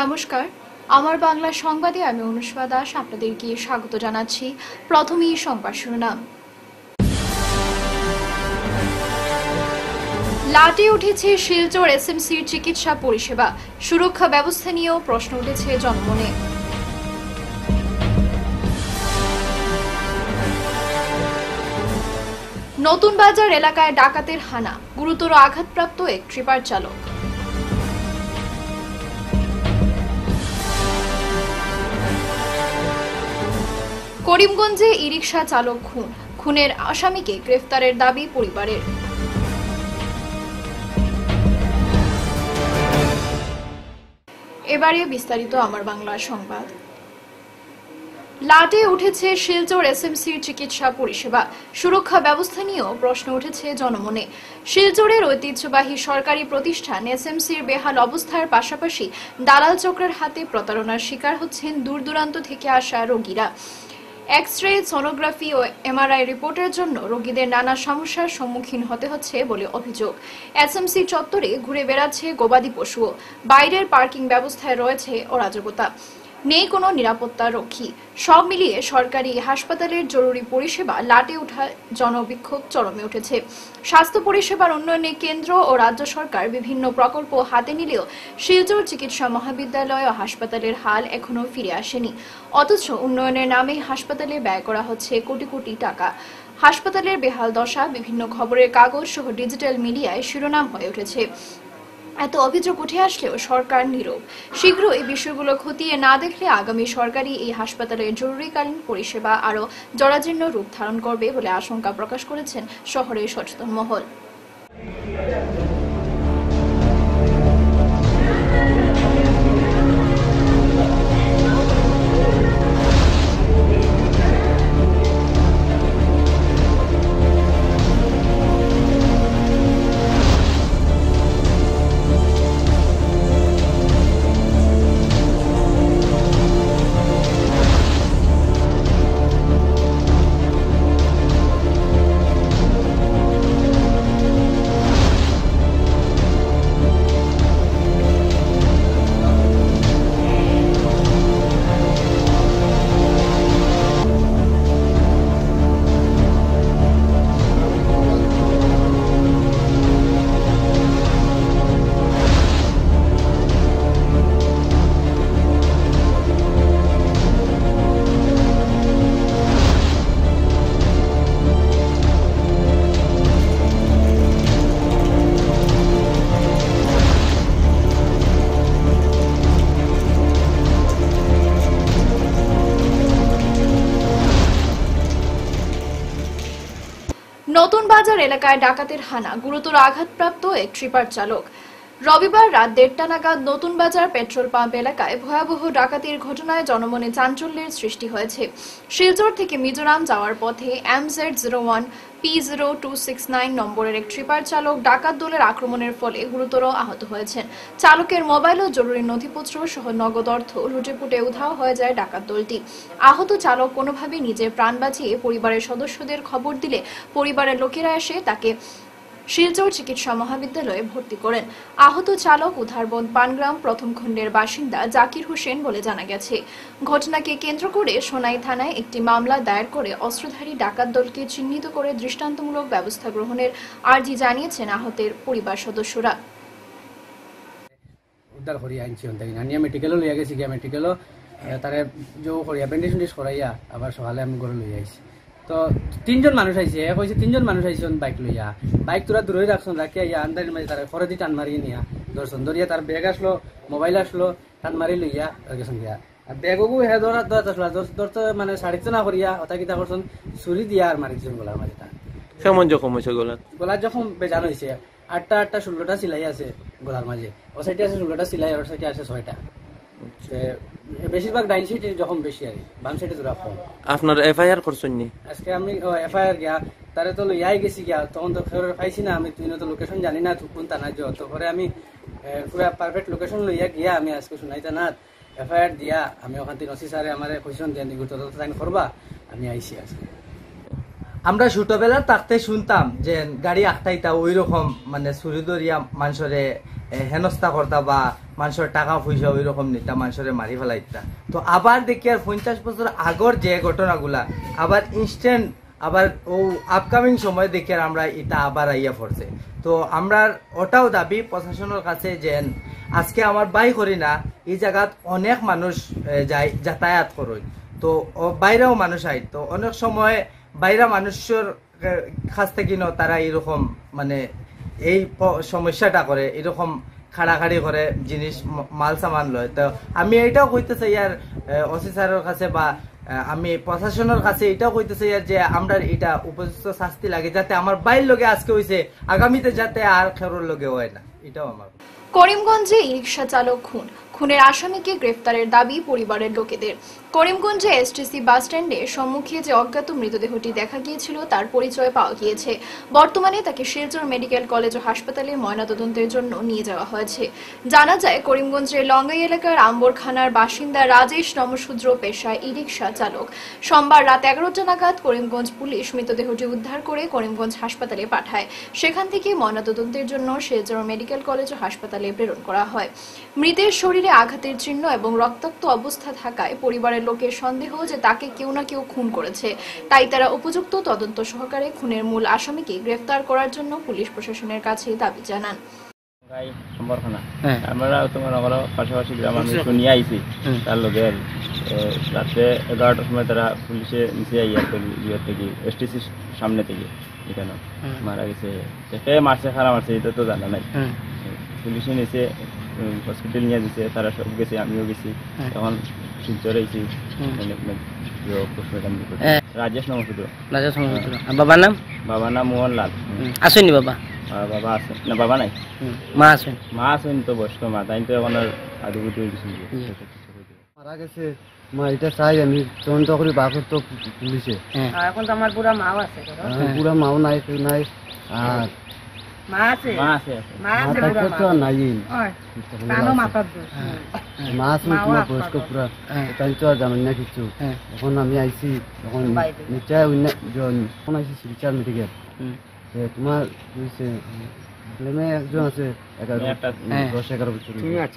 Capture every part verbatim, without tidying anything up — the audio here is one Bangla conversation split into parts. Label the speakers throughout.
Speaker 1: নমস্কার, আমার বাংলা সংবাদে আমি অনুষ্কা দাস আপনাদেরকে স্বাগত জানাচ্ছি। প্রথমেই সংবাদ শিরোনাম। লাটে উঠেছে শিলচর এসএমসির চিকিৎসা পরিষেবা, সুরক্ষা ব্যবস্থা নিয়েও প্রশ্ন উঠেছে জনমনে। নতুন বাজার এলাকায় ডাকাতের হানা, গুরুতর আঘাতপ্রাপ্ত এক ট্রিপার চালক। করিমগঞ্জে ই রিকশা চালক খুন, খুনের আসামিকে গ্রেফতারের দাবি পরিবারের। এবারে বিস্তারিত আমার বাংলা সংবাদ। লাটে উঠেছে শিলচর এসএমসির চিকিৎসা পরিষেবা, সুরক্ষা ব্যবস্থা নিয়েও প্রশ্ন উঠেছে জনমনে। শিলচরের ঐতিহ্যবাহী সরকারি প্রতিষ্ঠান এসএমসির বেহাল অবস্থার পাশাপাশি দালাল চক্রের হাতে প্রতারণার শিকার হচ্ছেন দূর দূরান্ত থেকে আসা রোগীরা। এক্স রে, সোনোগ্রাফি ও এমআরআই রিপোর্টের জন্য রোগীদের নানা সমস্যার সম্মুখীন হতে হচ্ছে বলে অভিযোগ। এসএমসি চত্বরে ঘুরে বেড়াচ্ছে গবাদি পশুও। বাইরের পার্কিং ব্যবস্থায় রয়েছে অরাজকতা, নেই কোনো নিরাপত্তা রক্ষী। সব মিলিয়ে সরকারি হাসপাতালের জরুরি পরিষেবা লাটে ওঠা জনবিক্ষোভ চরমে উঠেছে। স্বাস্থ্য পরিষেবার উন্নয়নে কেন্দ্র ও রাজ্য সরকার বিভিন্ন প্রকল্প হাতে নিলেও শিলচর চিকিৎসা মহাবিদ্যালয় ও হাসপাতালের হাল এখনো ফিরে আসেনি। অথচ উন্নয়নের নামে হাসপাতালে ব্যয় করা হচ্ছে কোটি কোটি টাকা। হাসপাতালের বেহাল দশা বিভিন্ন খবরের কাগজ সহ ডিজিটাল মিডিয়ায় শিরোনাম হয়ে উঠেছে। এত অভিযোগ উঠে আসলেও সরকার নীরব। শীঘ্র এই বিষয়গুলো খতিয়ে না দেখলে আগামী সরকারি এই হাসপাতালের জরুরিকালীন পরিষেবা আরও জরাজীর্ণ রূপ ধারণ করবে বলে আশঙ্কা প্রকাশ করেছেন শহরের সচেতন মহল। নতুন বাজার এলাকায় ডাকাতের হানা, গুরুতর আঘাতপ্রাপ্ত এক ট্রিপার চালক। রবিবার রাত দেড়টা নাগাদ নতুন বাজার পেট্রোল পাম্প এলাকায় ভয়াবহ ডাকাতির ঘটনায় জনমনে চাঞ্চল্যের সৃষ্টি হয়েছে। শিলচর থেকে মিজোরাম যাওয়ার পথে M Z zero one P zero two six nine নম্বরের এক ট্রিপার চালক ডাকাত দলের আক্রমণের ফলে গুরুতর আহত হয়েছেন। চালকের মোবাইল ও জরুরি নথিপত্র সহ নগদ অর্থ লুটেপুটে উধাও হয়ে যায় ডাকাত দলটি। আহত চালক কোনোভাবেই নিজের প্রাণ বাঁচিয়ে পরিবারের সদস্যদের খবর দিলে পরিবারের লোকেরা এসে তাকে শিলচর চিকিৎসা মহাবিদ্যালয়ে ভর্তি করেন। আহত চালক উধারবন্দ পানগ্রাম প্রথম খণ্ডের বাসিন্দা জাকির হোসেন বলে জানা গেছে। ঘটনাকে কেন্দ্র করে সোনাই থানায় একটি মামলা দায়ের করে অস্ত্রধারী ডাকাত দলকে চিহ্নিত করে দৃষ্টান্তমূলক ব্যবস্থা গ্রহণের আর্জি জানিয়েছেন আহতের পরিবার সদস্যরা।
Speaker 2: উদ্ধার করিয়া আনছি আনিয়া মেডিকেলও লইয়া গেছি গিয়া মেডিকেলও তারে যে করিয়া ব্যান্ডেজ উন্ডেজ করাইয়া আবার সকালে আমি ঘরে লইয়া আইছি। তো তিনজন মানুষ আইছে, এক হয়েছে তিনজন মানুষ আইসন বাইক লইয়া। বাইক তোরা দূরে রাখছেন, রাখিয়া ইয়া আন্দারের মাঝে তারা খরদি টান মারিয়ে নিয়া ধরছেন। ধরিয়া তার ব্যাগ আসলো, মোবাইল আসলো, টান মারি লইয়া গেছেন গিয়া। আর ব্যাগও হে ধরা ধরা আসলো ধরতে মানে সাড়িতে না করিয়া হতা কিতা করছেন, ছুরি দিয়া আর মারি দিচ্ছেন গলার মাঝে।
Speaker 3: কেমন জখম হয়েছে গলা?
Speaker 2: গলার যখন বেজান হয়েছে, আটটা আটটা ষোলোটা সিলাই আছে গলার মাঝে। ও সাইডে আছে ষোলোটা সিলাই, ওর সাইডে আছে ছয়টা। বেশিরভাগ ডাইন সাইডে যখন বেশি আর বাম সাইডে তোরা কম।
Speaker 3: আপনার এফআইআর করছেন নি?
Speaker 2: আজকে আমি এফআইআর গিয়া তারে তো লইয়াই গেছি গিয়া, তখন তো খবর পাইছি না আমি, তুই তো লোকেশন জানি না কোন থানা যো। তো পরে আমি পুরা পারফেক্ট লোকেশন লইয়া গিয়া আমি আজকে সোনাইতা না এফআইআর দিয়া আমি ওখান থেকে নসি স্যারে আমার কোয়েশন দিয়ে গুরুত্ব তাই করবা আমি আইসি আজকে।
Speaker 4: আমরা ছোটবেলা থাকতে শুনতাম যে গাড়ি আখটাইতা ওই রকম মানে চুরি দরিয়া মানুষরে হেনস্থা করতা বা মানুষের টাকা পয়সা ওই রকম নিতা মানুষের মারি ফেলাইতা। তো আবার দেখি আর পঞ্চাশ বছর আগর যে ঘটনাগুলা আবার ইনস্ট্যান্ট আবার ও আপকামিং সময় দেখি আর আমরা এটা আবার আইয়া পড়ছে। তো আমরা ওটাও দাবি প্রশাসনের কাছে যে আজকে আমার বাই করি না এই জায়গাত অনেক মানুষ যায় যাতায়াত করে, তো বাইরেও মানুষ আই, তো অনেক সময় বাইরা মানুষের কাছ থেকে ন তারা এরকম মানে এই সমস্যাটা করে, এরকম খাড়াখাড়ি করে জিনিস মাল সামান লয়। তো আমি এটাও কইতে চাই আর ওসি স্যারের কাছে বা আমি প্রশাসনের কাছে এটাও কইতে চাই আর যে আমরা এটা উপযুক্ত শাস্তি লাগে যাতে আমার বাইর লগে আজকে হয়েছে আগামীতে যাতে আর খেরোর লগে হয় না, এটাও আমার।
Speaker 1: করিমগঞ্জে ই রিক্সা চালক খুন, খুনের আসামিকে গ্রেফতারের দাবি পরিবারের লোকেদের। করিমগঞ্জে এসটিসি বাস স্ট্যান্ডের সম্মুখে যে অজ্ঞাত মৃতদেহটি দেখা গিয়েছিল তার পরিচয় পাওয়া গিয়েছে। বর্তমানে তাকে শিলচর মেডিকেল কলেজ ও হাসপাতালে ময়নাতদন্তের জন্য নিয়ে যাওয়া হয়েছে। জানা যায় করিমগঞ্জের লঙ্গাই এলাকার আম্বরখানার বাসিন্দা রাজেশ নমশূদ্র পেশায় ই রিক্সা চালক। সোমবার রাত এগারোটা নাগাদ করিমগঞ্জ পুলিশ মৃতদেহটি উদ্ধার করে করিমগঞ্জ হাসপাতালে পাঠায়। সেখান থেকে ময়নাতদন্তের জন্য শিলচর মেডিকেল কলেজ ও হাসপাতালে প্রেরণ করা হয়। মৃতের শরীরে আঘাতের চিহ্ন এবং রক্তাক্ত অবস্থা থাকায় পরিবারের লোকের সন্দেহ যে তাকে কেউ না কেউ খুন করেছে। তাই তারা উপযুক্ত তদন্ত সহকারে খুনের মূল আসামিকে গ্রেফতার করার জন্য পুলিশ প্রশাসনের কাছে দাবি জানান।
Speaker 5: আমরা তোমার পাশাপাশি গ্রামের নিয়ে আইছি, তার লগে রাত্রে এগারোটার সময় তারা পুলিশে নিচে আইয়া ইয়ে থেকে এসটিসির সামনে থেকে এখানে মারা গেছে। কে মারছে খারাপ মারছে এটা তো জানা নাই। পুলিশে নিচে হসপিটাল নিয়ে দিছে, তারা সব গেছে, আমিও গেছি। এখন শিলচর আইছি। রাজেশ নমশূদ্র।
Speaker 6: রাজেশ নমশূদ্র। বাবার নাম?
Speaker 5: বাবার নাম মোহন লাল।
Speaker 6: আসেনি বাবা?
Speaker 5: বাবা আছে না, বাবা নাই।
Speaker 6: মা আছেন?
Speaker 5: মা আছেন তো বয়স্ক মা, তাই তো এখন আর আদুগুটি
Speaker 7: মারা গেছে। মা এটা চাই আমি তদন্ত করি বাপের তো পুলিশে।
Speaker 6: এখন তো আমার পুরা মাও আছে,
Speaker 7: পুরা মাও নাই নাই আর
Speaker 6: মা আছে,
Speaker 5: মা আছে
Speaker 6: মা আছে
Speaker 7: তো নাই
Speaker 6: কানো মাথার
Speaker 7: মা আছে পুরা বয়স্ক পুরা, তাই তো আর জানেন না কিছু। এখন আমি আইছি, এখন নিশ্চয় এখন আইছি শিলচর মেডিকেল। তোমার একজন আছে এগারো দশ এগারো বছর।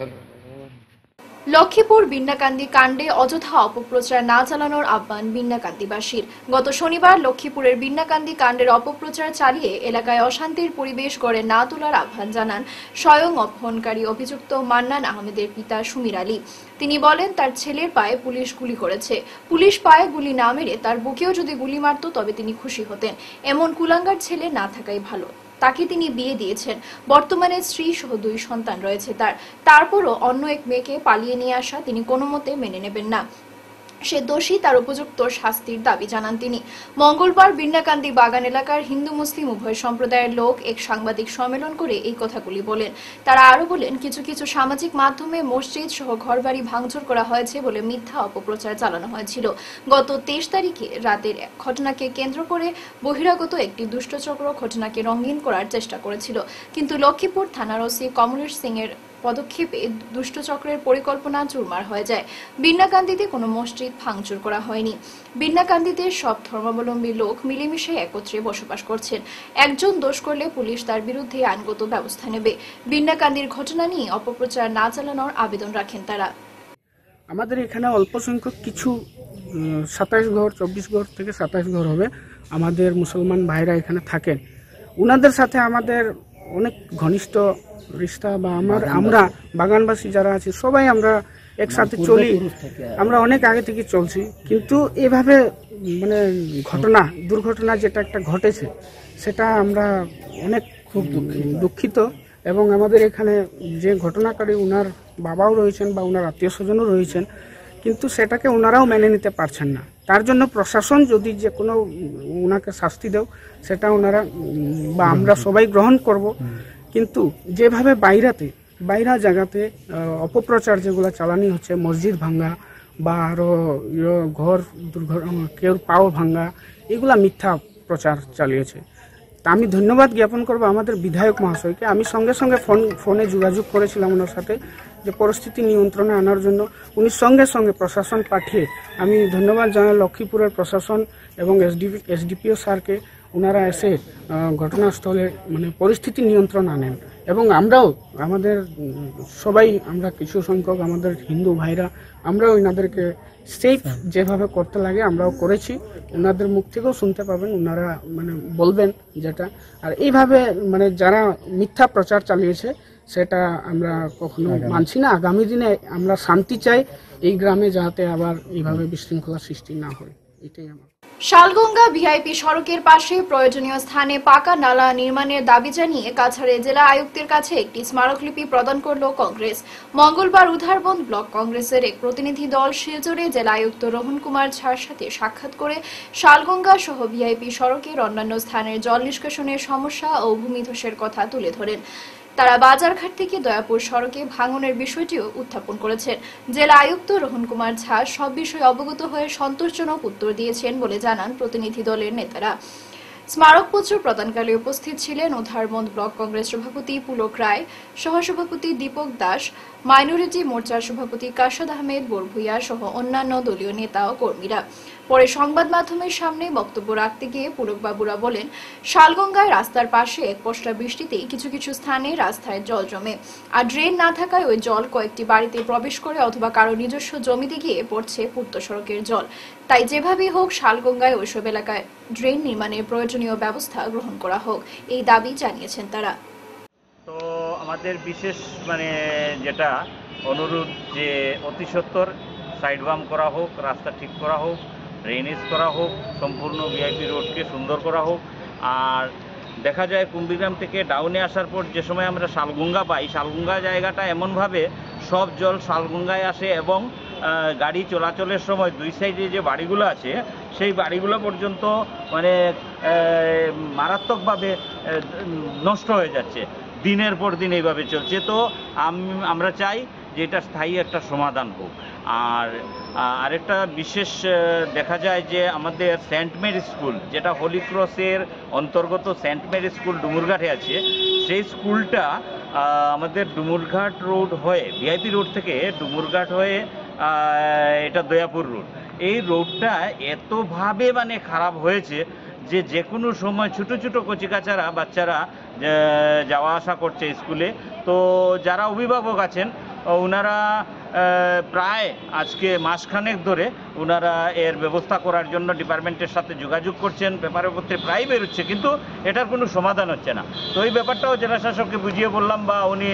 Speaker 1: লক্ষ্মীপুর বিন্নাকান্দি কাণ্ডে অযথা অপপ্রচার না চালানোর আহ্বান বিন্নাকান্দিবাসীর। গত শনিবার লক্ষ্মীপুরের বিন্নাকান্দি কাণ্ডের অপপ্রচার চালিয়ে এলাকায় অশান্তির পরিবেশ গড়ে না তোলার আহ্বান জানান স্বয়ং অপহরণকারী অভিযুক্ত মান্নান আহমেদের পিতা সুমির আলী। তিনি বলেন তার ছেলের পায়ে পুলিশ গুলি করেছে, পুলিশ পায়ে গুলি না মেরে তার বুকেও যদি গুলি মারত তবে তিনি খুশি হতেন। এমন কুলাঙ্গার ছেলে না থাকাই ভালো। তাকে তিনি বিয়ে দিয়েছেন, বর্তমানে স্ত্রী সহ দুই সন্তান রয়েছে তার। তারপরও অন্য এক মেয়েকে পালিয়ে নিয়ে আসা তিনি কোনো মতে মেনে নেবেন না। সে দোষী, তার উপযুক্ত শাস্তির দাবি জানান তিনি। মঙ্গলবার বিন্নাকান্দি বাগান এলাকার হিন্দু মুসলিম উভয় সম্প্রদায়ের লোক এক সাংবাদিক সম্মেলন করে এই কথাগুলি বলেন। তারা আরো বলেন কিছু কিছু সামাজিক মাধ্যমে মসজিদ সহ ঘরবাড়ি ভাঙচুর করা হয়েছে বলে মিথ্যা অপপ্রচার চালানো হয়েছিল। গত তেইশ তারিখে রাতের ঘটনাকে কেন্দ্র করে বহিরাগত একটি দুষ্টচক্র ঘটনাকে রঙিন করার চেষ্টা করেছিল, কিন্তু লক্ষ্মীপুর থানার ওসি কমলেশ সিং এর পদক্ষেপে দুষ্টচক্রের পরিকল্পনা চুরমার হয়ে যায়। বিন্নাকান্দিতে কোনো মসজিদ ভাঙচুর করা হয়নি। বিন্নাকান্দিতে সব ধর্মাবলম্বী লোক মিলেমিশে একত্রে বসবাস করছেন। একজন দোষ করলে পুলিশ তার বিরুদ্ধে আইনগত ব্যবস্থা নেবে। বিন্নাকান্দির ঘটনা নিয়ে অপপ্রচার না চালানোর আবেদন রাখেন তারা।
Speaker 8: আমাদের এখানে অল্প সংখ্যক কিছু সাতাইশ ঘর চব্বিশ ঘর থেকে সাতাইশ ঘর হবে আমাদের মুসলমান ভাইরা এখানে থাকেন। উনাদের সাথে আমাদের অনেক ঘনিষ্ঠ রিশতা বা আমার আমরা বাগানবাসী যারা আছি সবাই আমরা একসাথে চলি, আমরা অনেক আগে থেকে চলছি। কিন্তু এভাবে মানে ঘটনা দুর্ঘটনা যেটা একটা ঘটেছে সেটা আমরা অনেক খুব দুঃখিত। এবং আমাদের এখানে যে ঘটনাকারী উনার বাবাও রয়েছেন বা উনার আত্মীয় স্বজনও রয়েছেন, কিন্তু সেটাকে ওনারাও মেনে নিতে পারছেন না। তার জন্য প্রশাসন যদি যে কোনো ওনাকে শাস্তি দেও সেটা ওনারা বা আমরা সবাই গ্রহণ করব। কিন্তু যেভাবে বাইরাতে বাইরা জায়গাতে অপপ্রচার যেগুলো চালানি হচ্ছে, মসজিদ ভাঙ্গা বা আরও ঘর দুর্ঘটনা কেউ পাও ভাঙ্গা, এগুলা মিথ্যা প্রচার চালিয়েছে। তা আমি ধন্যবাদ জ্ঞাপন করব আমাদের বিধায়ক মহাশয়কে। আমি সঙ্গে সঙ্গে ফোন ফোনে যোগাযোগ করেছিলাম ওনার সাথে যে পরিস্থিতি নিয়ন্ত্রণে আনার জন্য। উনি সঙ্গে সঙ্গে প্রশাসন পাঠিয়ে, আমি ধন্যবাদ জানাই লক্ষ্মীপুরের প্রশাসন এবং এসডিপি এসডিপিও স্যারকে। ওনারা এসে ঘটনাস্থলে মানে পরিস্থিতি নিয়ন্ত্রণ আনেন এবং আমরাও আমাদের উম, সবাই আমরা কিছু সংখ্যক আমাদের হিন্দু ভাইরা আমরাও ওনাদেরকে সেফ যেভাবে করতে লাগে আমরাও করেছি। ওনাদের মুখ থেকেও শুনতে পাবেন, ওনারা মানে বলবেন যেটা। আর এইভাবে মানে যারা মিথ্যা প্রচার চালিয়েছে সেটা আমরা কখনো মানছি না। আগামী দিনে আমরা শান্তি চাই এই গ্রামে, যাতে আবার এইভাবে বিশৃঙ্খলা সৃষ্টি না হয়, এটাই আমার।
Speaker 1: শালগঙ্গা ভিআইপি সড়কের পাশে প্রয়োজনীয় স্থানে পাকা নালা নির্মাণের দাবি জানিয়ে কাছাড়ে জেলা আয়ুক্তের কাছে একটি স্মারকলিপি প্রদান করল কংগ্রেস। মঙ্গলবার উধারবন্দ ব্লক কংগ্রেসের এক প্রতিনিধি দল শিলচরে জেলা আয়ুক্ত রোহন কুমার ঝার সাথে সাক্ষাৎ করে শালগঙ্গা সহ ভিআইপি সড়কের অন্যান্য স্থানের জল নিষ্কাশনের সমস্যা ও ভূমিধসের কথা তুলে ধরেন। তারা বাজারঘাট থেকে দয়াপুর সড়কে ভাঙনের বিষয়টিও উত্থাপন করেছেন। জেলা আয়ুক্ত রোহন কুমার ঝা সব বিষয়ে অবগত হয়ে সন্তোষজনক উত্তর দিয়েছেন বলে জানান প্রতিনিধি দলের নেতারা। স্মারকপত্র প্রদানকালে উপস্থিত ছিলেন উধারবন্দ ব্লক কংগ্রেস সভাপতি পুলক রায়, সহসভাপতি দীপক দাস, মাইনরিটি মোর্চার সভাপতি কাশাদ আহমেদ বরভুইয়া সহ অন্যান্য দলীয় নেতা ও কর্মীরা। পরে সংবাদ মাধ্যমের সামনে বক্তব্য রাখতে গিয়ে পুলকবাবুরা বলেন, শালগঙ্গায় রাস্তার পাশে এক পশলা বৃষ্টিতেই কিছু কিছু স্থানে রাস্তায় জল জমে, আর ড্রেন না থাকায় ওই জল কয়েকটি বাড়িতে প্রবেশ করে অথবা কারো নিজস্ব জমিতে গিয়ে পড়ছে পূর্ত সড়কের জল। তাই যেভাবেই হোক শালগঙ্গায় ওইসব এলাকায় ড্রেন নির্মাণের প্রয়োজনীয় ব্যবস্থা গ্রহণ করা হোক, এই দাবি জানিয়েছেন তারা।
Speaker 9: তো আমাদের বিশেষ মানে যেটা অনুরোধ যে অতি সত্বর সাইড বাম করা হোক, রাস্তা ঠিক করা হোক, ড্রেনেজ করা হোক, সম্পূর্ণ ভিআইপি রোডকে সুন্দর করা হোক। আর দেখা যায় কুম্বিগ্রাম থেকে ডাউনে আসার পর যে সময় আমরা শালগঙ্গা পাই, শালগঙ্গা জায়গাটা এমনভাবে সব জল শালগঙ্গায় আসে এবং গাড়ি চলাচলের সময় দুই সাইডে যে বাড়িগুলো আছে সেই বাড়িগুলো পর্যন্ত মানে মারাত্মকভাবে নষ্ট হয়ে যাচ্ছে, দিনের পর দিন এইভাবে চলছে। তো আমরা চাই যে এটা স্থায়ী একটা সমাধান হোক। আর আরেকটা বিশেষ দেখা যায় যে আমাদের সেন্ট মেরি স্কুল, যেটা হোলি ক্রসের অন্তর্গত সেন্ট মেরি স্কুল ডুমুরঘাটে আছে, সেই স্কুলটা আমাদের ডুমুরঘাট রোড হয়ে ভিআইপি রোড থেকে ডুমুরঘাট হয়ে এটা দয়াপুর রোড, এই রোডটা এতভাবে মানে খারাপ হয়েছে যে যে কোনো সময় ছোটো ছোটো কচিকাচারা বাচ্চারা যাওয়া আসা করছে স্কুলে। তো যারা অভিভাবক আছেন ওনারা প্রায় আজকে মাসখানেক ধরে ওনারা এর ব্যবস্থা করার জন্য ডিপার্টমেন্টের সাথে যোগাযোগ করছেন, পেপারের পত্রে প্রায় বেরোচ্ছে, কিন্তু এটার কোনো সমাধান হচ্ছে না। তো এই ব্যাপারটাও জেলা শাসককে বুঝিয়ে বললাম বা উনি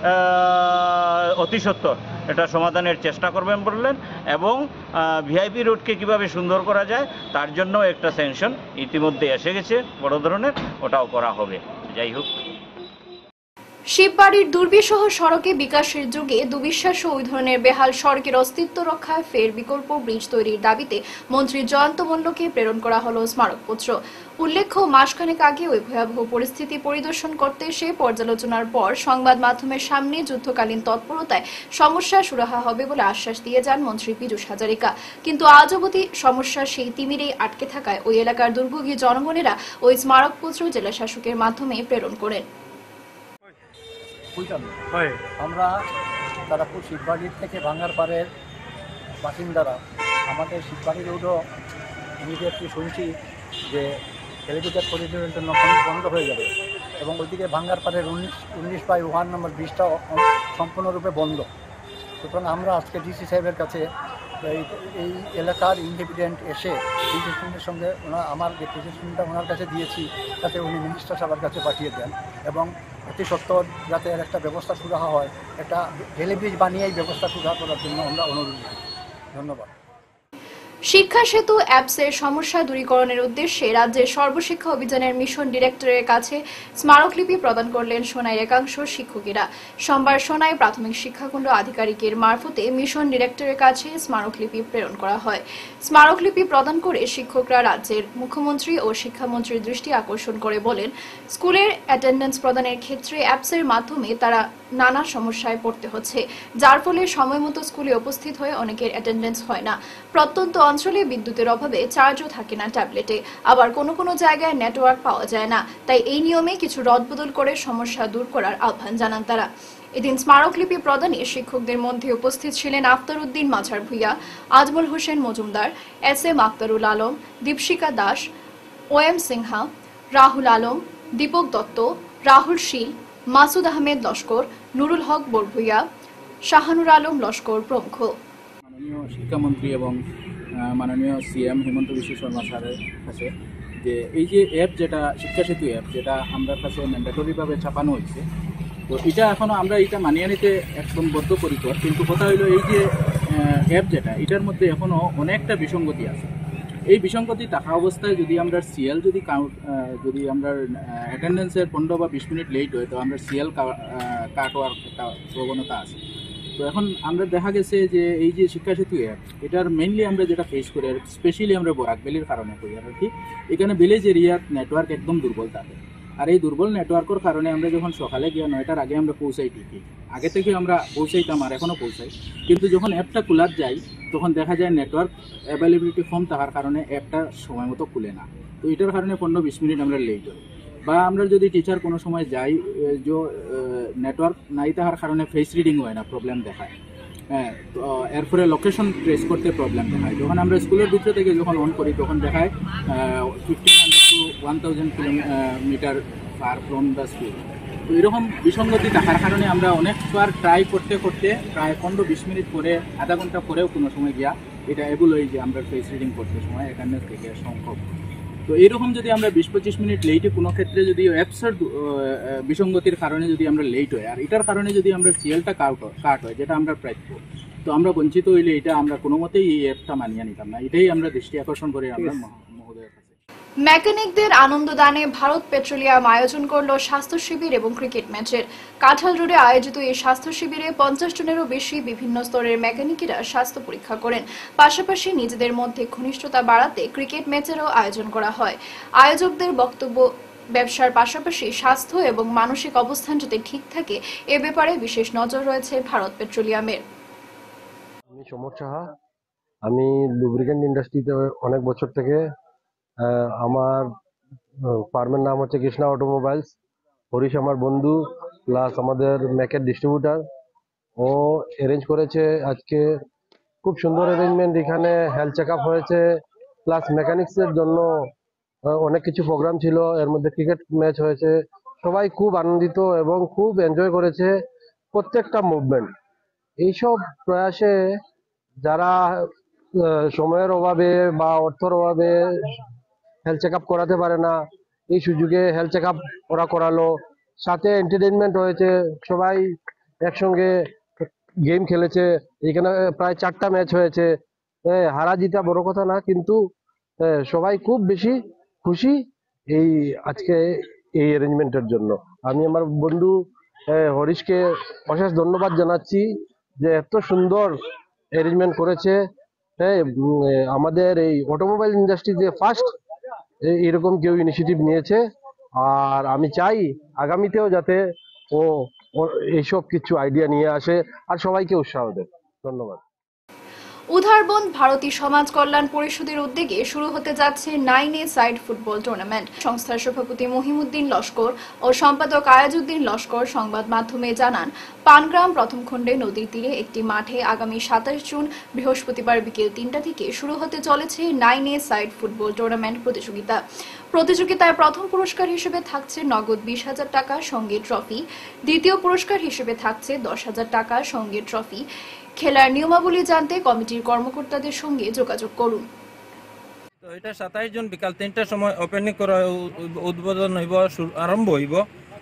Speaker 9: অতি সত্বর এটা সমাধানের চেষ্টা করবেন বললেন, এবং ভিআইপি রোডকে কিভাবে সুন্দর করা যায় তার জন্য একটা স্যাংশন ইতিমধ্যে এসে গেছে বড় ধরনের, ওটাও করা হবে। যাই হোক,
Speaker 1: শিববাড়ির দুর্বিষহ সড়কে বিকাশের যুগে দুবিশ্বাস ও ওই ধরনের বেহাল সড়কের অস্তিত্ব রক্ষায় ফের বিকল্প ব্রিজ তৈরির দাবিতে মন্ত্রী জয়ন্ত মল্লকে প্রেরণ করা হল স্মারকপত্র। উল্লেখ্য, মাসখানেক আগে ওই ভয়াবহ পরিস্থিতি পরিদর্শন করতে এসে পর্যালোচনার পর সংবাদ মাধ্যমের সামনে যুদ্ধকালীন তৎপরতায় সমস্যা সুরাহা হবে বলে আশ্বাস দিয়ে যান মন্ত্রী পীযূষ হাজারিকা। কিন্তু আজ অবধি সমস্যা সেই তিমিরেই আটকে থাকায় ওই এলাকার দুর্ভোগী জনগণেরা ওই স্মারকপত্র জেলা শাসকের মাধ্যমে প্রেরণ করেন।
Speaker 10: আমরা তারাপুর শিববাড়ির থেকে ভাঙ্গার পাড়ের বাসিন্দারা আমাদের শিববাড়ি রোডও ইমিডিয়েটলি শুনছি যে টেলিভিশন করিডোরের জন্য বন্ধ হয়ে যাবে এবং ওইদিকে ভাঙ্গার পাড়ের উনিশ উনিশ বাই ওয়ান নম্বর ব্রিজটাও সম্পূর্ণরূপে বন্ধ। সুতরাং আমরা আজকে ডিসি সাহেবের কাছে এই এই এলাকার ইন্ডিপেন্ডেন্ট এসে ডিসিশনের সঙ্গে ওনার আমার যে প্রেসিডেন্টটা ওনার কাছে দিয়েছি তাতে উনি মিনিস্টার সাহেবের কাছে পাঠিয়ে দেন এবং অতি সত্বর যাতে এর একটা ব্যবস্থা শুরু হয়, একটা রেল ব্রিজ বানিয়েই ব্যবস্থা শুরু করার জন্য আমরা অনুরোধ করি। ধন্যবাদ।
Speaker 1: শিক্ষা সেতু অ্যাপসের সমস্যা দূরীকরণের উদ্দেশ্যে রাজ্যের সর্বশিক্ষা অভিযানের মিশন ডিরেক্টরের কাছে স্মারকলিপি প্রদান করলেন সোনাইয়ের একাংশ শিক্ষকেরা। সোমবার সোনাই প্রাথমিক শিক্ষাকুণ্ড আধিকারিকের মারফতে মিশন ডিরেক্টরের কাছে স্মারকলিপি প্রেরণ করা হয়। স্মারকলিপি প্রদান করে শিক্ষকরা রাজ্যের মুখ্যমন্ত্রী ও শিক্ষামন্ত্রীর দৃষ্টি আকর্ষণ করে বলেন, স্কুলের অ্যাটেন্ডেন্স প্রদানের ক্ষেত্রে অ্যাপসের মাধ্যমে তারা নানা সমস্যায় পড়তে হচ্ছে, যার ফলে সময় মতো স্কুলে উপস্থিত হয়ে অনেকের অ্যাটেন্ডেন্স হয় না। প্রত্যন্ত অঞ্চলে বিদ্যুতের অভাবে চার্জও থাকে না ট্যাবলেটে, আবার কোনো কোনো জায়গায় নেটওয়ার্ক পাওয়া যায় না। তাই এই নিয়মে কিছু রদবদল করে সমস্যা দূর করার আহ্বান জানান তারা। এদিন স্মারকলিপি প্রদানে শিক্ষকদের মধ্যে উপস্থিত ছিলেন Aftar Uddin Majhar Bhuiya, Ajmal Hossain Majumdar, S M Aktarul Alam, Dipshikha Das, O M Sinha, Rahul Alam, Dipak Dutta, Rahul Shil, Masud Ahmed Laskar, Nurul Haque Barbhuiya, Shahanur Alam Laskar প্রমুখ।
Speaker 11: মাননীয় শিক্ষামন্ত্রী এবং মাননীয় সিএম হিমন্ত বিশ্ব শর্মা স্যারের কাছে যে এই যে অ্যাপ যেটা শিক্ষা সেতু অ্যাপ যেটা আমরা কাছে ম্যান্ডেটরিভাবে ছাপানো হয়েছে, তো এটা এখনও আমরা এটা মানিয়ে নিতে একদম বদ্ধপরিকর, কিন্তু কথা হইলো এই যে অ্যাপ যেটা এটার মধ্যে এখনও অনেকটা বিসঙ্গতি আছে। এই বিসঙ্গতি থাকা অবস্থায় যদি আমরা সিএল যদি কাউন্ট যদি আমরা অ্যাটেন্ডেন্সের পনেরো বা বিশ মিনিট লেট হয় তো আমরা সিএল কাট হওয়ার একটা প্রবণতা আছে। তো এখন আমরা দেখা গেছে যে এই যে শিক্ষা সেতু অ্যাপ এটার মেইনলি আমরা যেটা ফেস করি আর স্পেশালি আমরা বরাক ভ্যালির কারণে করি আর কি, এখানে ভিলেজ এরিয়ার নেটওয়ার্ক একদম দুর্বল থাকে। আর এই দুর্বল নেটওয়ার্কের কারণে আমরা যখন সকালে গিয়ে নয়টার আগে আমরা পৌঁছাই ঠিকই, আগে থেকে আমরা পৌঁছাইতাম আর এখনও পৌঁছাই, কিন্তু যখন অ্যাপটা খোলার যাই তখন দেখা যায় নেটওয়ার্ক অ্যাভেলেবিলিটি কম থাকার কারণে অ্যাপটা সময় মতো খুলে না। তো এটার কারণে পনেরো বিশ মিনিট আমরা লেট হই। বা আমরা যদি টিচার কোনো সময় যাই যে নেটওয়ার্ক নাই থাকার কারণে ফেস রিডিং হয় না, প্রবলেম দেখায়। হ্যাঁ, তো এরপরে লোকেশন ট্রেস করতে প্রবলেম দেখায়। যখন আমরা স্কুলের ভিতরে থেকে যখন অন করি তখন দেখায় fifteen hundred to one thousand kilometre far from the school. তো এরকম বিসঙ্গতি থাকার কারণে আমরা অনেকবার ট্রাই করতে করতে প্রায় পনেরো বিশ মিনিট পরে আধা ঘন্টা পরেও কোনো সময় গিয়া এটা এবল হয় যে আমরা ফেস রিডিং করতে সময় অ্যাটেন্ডেন্স থেকে সম্ভব। তো এইরকম যদি আমরা বিশ পঁচিশ মিনিট লেটে কোনো ক্ষেত্রে যদি অ্যাপসের বিসঙ্গতির কারণে যদি আমরা লেট হয় আর এটার কারণে যদি আমরা সিএলটা কাট কাট হয় যেটা আমরা প্রাপ্য, তো আমরা বঞ্চিত হইলে এটা আমরা কোনো মতেই এই অ্যাপটা মানিয়ে নিতাম না। এটাই আমরা দৃষ্টি আকর্ষণ করে আমরা মহোদয়ের কাছে।
Speaker 1: মেকানিকদের আনন্দদানে ভারত পেট্রোলিয়াম আয়োজন করল স্বাস্থ্য শিবির এবং ক্রিকেট ম্যাচের। কাঁঠাল রোডে আয়োজিত এই স্বাস্থ্য শিবিরে পঞ্চাশ জনেরও বেশি বিভিন্ন স্তরের মেকানিকেরা স্বাস্থ্য পরীক্ষা করেন। পাশাপাশি নিজেদের মধ্যে ঘনিষ্ঠতা বাড়াতে ক্রিকেট ম্যাচেরও আয়োজন করা হয়। আয়োজকদের বক্তব্য, ব্যবসার পাশাপাশি স্বাস্থ্য এবং মানসিক অবস্থান যাতে ঠিক থাকে এ ব্যাপারে বিশেষ নজর রয়েছে ভারত পেট্রোলিয়ামের।
Speaker 12: আমি সমর সাহা, আমি লুব্রিকেন্ট ইন্ডাস্ট্রিতে অনেক বছর থেকে, আমার ফার্মের নাম হচ্ছে কৃষ্ণা অটোমোবাইলস। হরিশ আমার বন্ধু প্লাস আমাদের ম্যাকের ডিস্ট্রিবিউটার, ও অ্যারেঞ্জ করেছে আজকে খুব সুন্দর অ্যারেঞ্জমেন্ট। এখানে হেলথ চেক আপ হয়েছে, প্লাস মেকানিক্সের জন্য অনেক কিছু প্রোগ্রাম ছিল, এর মধ্যে ক্রিকেট ম্যাচ হয়েছে। সবাই খুব আনন্দিত এবং খুব এনজয় করেছে প্রত্যেকটা মুভমেন্ট। এইসব প্রয়াসে যারা সময়ের অভাবে বা অর্থের অভাবে হেলথ চেক আপ করাতে পারে না, এই সুযোগে হেলথ চেক আপ ওরা করালো, সাথে এন্টারটেনমেন্ট হয়েছে, সবাই একসঙ্গে গেম খেলেছে। এখানে প্রায় চারটা ম্যাচ হয়েছে, হারা জিতা বড় কথা না, কিন্তু সবাই খুব বেশি খুশি এই আজকে এই অ্যারেঞ্জমেন্টের জন্য। আমি আমার বন্ধু হরিশকে অশেষ ধন্যবাদ জানাচ্ছি যে এত সুন্দর অ্যারেঞ্জমেন্ট করেছে। হ্যাঁ, আমাদের এই অটোমোবাইল ইন্ডাস্ট্রিতে ফার্স্ট এরকম কেউ ইনিশিয়েটিভ নিয়েছে, আর আমি চাই আগামীতেও যাতে ও এইসব কিছু আইডিয়া নিয়ে আসে আর সবাইকে উৎসাহ দেয়। ধন্যবাদ।
Speaker 1: উধারবন্দ ভারতী সমাজ কল্যাণ পরিষদের উদ্যোগে শুরু হতে যাচ্ছে nine a side football tournament. সংস্থার সভাপতি মহিমুদ্দিন লস্কর ও সম্পাদক আয়াজউদ্দিন লস্কর সংবাদ মাধ্যমে জানান, পানগ্রাম প্রথম খণ্ডে নদীর তীরে একটি মাঠে আগামী সাতাশ জুন বৃহস্পতিবার বিকেল তিনটা থেকে শুরু হতে চলেছে nine a side football tournament প্রতিযোগিতা। প্রতিযোগিতায় প্রথম পুরস্কার হিসেবে থাকছে নগদ বিশ হাজার টাকা সঙ্গে ট্রফি, দ্বিতীয় পুরস্কার হিসেবে থাকছে দশ হাজার টাকা সঙ্গে ট্রফি। খেলার নিয়মাবলী জানতে কমিটির কর্মকর্তাদের সঙ্গে যোগাযোগ করুন।
Speaker 3: তো এটা সাতাইশ জন বিকাল তিনটার সময় ওপেনিং করা উদ্বোধন হইব, আরম্ভ হইব।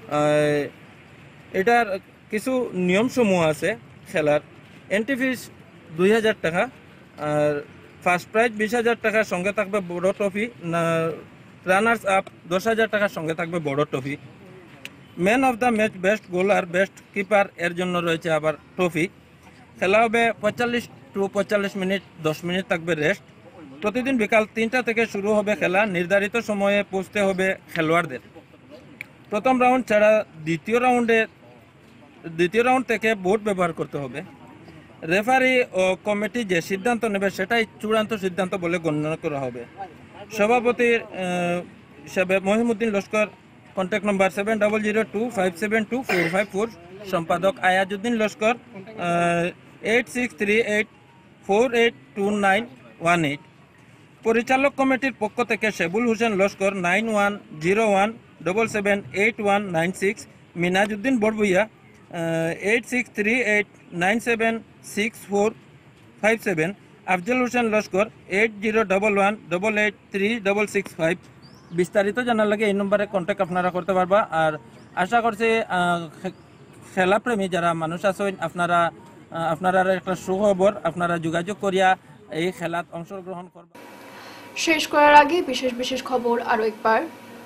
Speaker 3: এটার কিছু নিয়ম সমূহ আছে খেলার। এন্ট্রি ফিস দুই হাজার টাকা, আর ফার্স্ট প্রাইজ বিশ হাজার টাকার সঙ্গে থাকবে বড় ট্রফি, রানার্স আপ দশ হাজার টাকার সঙ্গে থাকবে বড় trophy. Man of the match, best goal আর বেস্ট কিপার এর জন্য রয়েছে আবার ট্রফি। খেলা হবে পঁয়তাল্লিশ টু পঁয়তাল্লিশ মিনিট, দশ মিনিট থাকবে রেস্ট। প্রতিদিন বিকাল তিনটা থেকে শুরু হবে খেলা। নির্ধারিত সময়ে পৌঁছতে হবে খেলোয়াড়দের। প্রথম রাউন্ড ছাড়া দ্বিতীয় রাউন্ডে দ্বিতীয় রাউন্ড থেকে বোর্ড ব্যবহার করতে হবে। রেফারি ও কমিটি যে সিদ্ধান্ত নেবে সেটাই চূড়ান্ত সিদ্ধান্ত বলে গণ্য করা হবে। সভাপতির হিসাবে Mahimuddin Laskar, contact number seven double zero two five seven two four five four. সম্পাদক Ayajuddin Laskar, eight six three eight four eight two nine one eight. পরিচালক কমিটির পক্ষ থেকে Shebul Hossain Laskar, nine one zero one double seven eight one nine six. Minajuddin Barbhuiya, eight six three eight nine seven six four five seven, Afzal Hossain Laskar eight zero double one double eight three double six five. বিস্তারিত জানার লাগে এই নম্বরে কন্ট্যাক্ট আপনারা করতে পারবা। আর আশা করছি খেলাপ্রেমী যারা মানুষ আছেন আপনারা আপনারা একটা সুখবর আপনারা যোগাযোগ করিয়া এই খেলাত অংশগ্রহণ করবা।
Speaker 1: শেষ করার আগে বিশেষ বিশেষ খবর আরো একবার।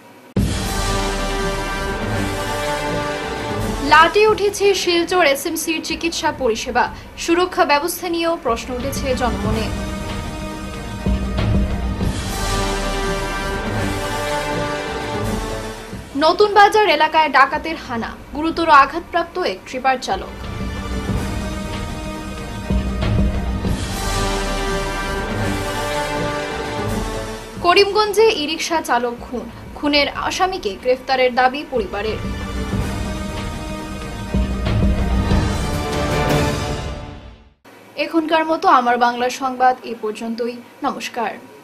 Speaker 1: লাটে উঠেছে শিলচর এসএমসির চিকিৎসা পরিষেবা, সুরক্ষা ব্যবস্থা নিয়েও প্রশ্ন উঠেছে জনমনে। নতুন বাজার এলাকায় ডাকাতের হানা, গুরুতর আঘাতপ্রাপ্ত এক ট্রিপার চালক। করিমগঞ্জে ই রিকশা চালক খুন, খুনের আসামিকে গ্রেফতারের দাবি পরিবারের। এখনকার মতো আমার বাংলা সংবাদ এ পর্যন্তই। নমস্কার।